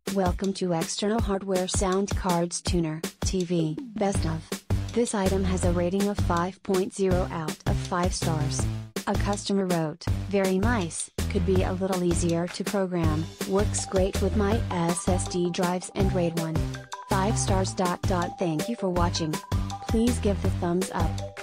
Welcome to External Hardware Sound Cards Tuner, TV, Best of. This item has a rating of 5.0 out of 5 stars. A customer wrote, "Very nice, could be a little easier to program, works great with my SSD drives and RAID 1. 5 stars. Thank you for watching. Please give the thumbs up.